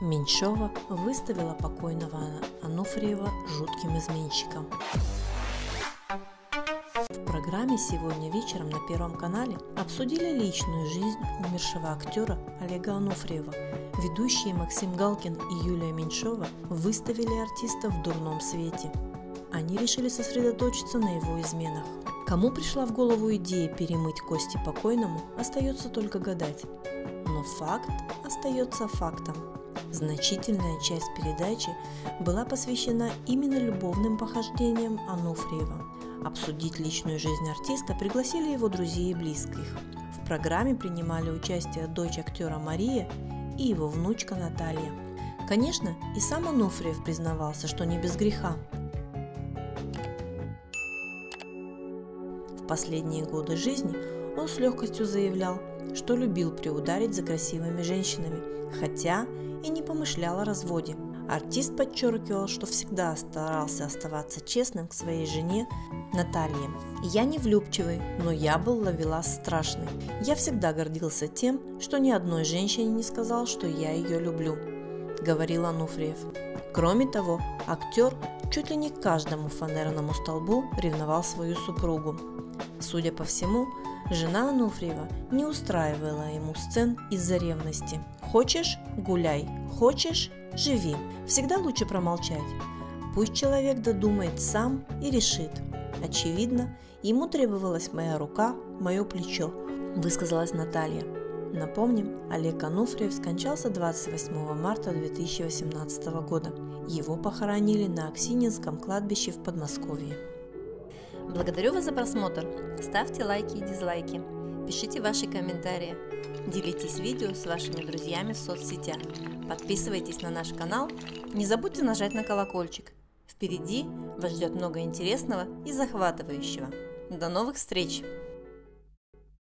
Меньшова выставила покойного Ануфриева жутким изменщиком. В программе сегодня вечером на Первом канале обсудили личную жизнь умершего актера Олега Ануфриева. Ведущие Максим Галкин и Юлия Меньшова выставили артиста в дурном свете. Они решили сосредоточиться на его изменах. Кому пришла в голову идея перемыть кости покойному, остается только гадать. Но факт остается фактом. Значительная часть передачи была посвящена именно любовным похождениям Ануфриева. Обсудить личную жизнь артиста пригласили его друзей и близких. В программе принимали участие дочь актера Мария и его внучка Наталья. Конечно, и сам Ануфриев признавался, что не без греха. В последние годы жизни он с легкостью заявлял, что любил приударить за красивыми женщинами, хотя и не помышлял о разводе. Артист подчеркивал, что всегда старался оставаться честным к своей жене Наталье. «Я не влюбчивый, но я был ловелас страшный. Я всегда гордился тем, что ни одной женщине не сказал, что я ее люблю», – говорил Ануфриев. Кроме того, актер чуть ли не к каждому фанерному столбу ревновал свою супругу. Судя по всему, жена Ануфриева не устраивала ему сцен из-за ревности. «Хочешь – гуляй, хочешь – живи. Всегда лучше промолчать. Пусть человек додумает сам и решит. Очевидно, ему требовалась моя рука, мое плечо», – высказалась Наталья. Напомним, Олег Ануфриев скончался 28 марта 2018 года. Его похоронили на Аксининском кладбище в Подмосковье. Благодарю вас за просмотр. Ставьте лайки и дизлайки. Пишите ваши комментарии. Делитесь видео с вашими друзьями в соцсетях. Подписывайтесь на наш канал. Не забудьте нажать на колокольчик. Впереди вас ждет много интересного и захватывающего. До новых встреч!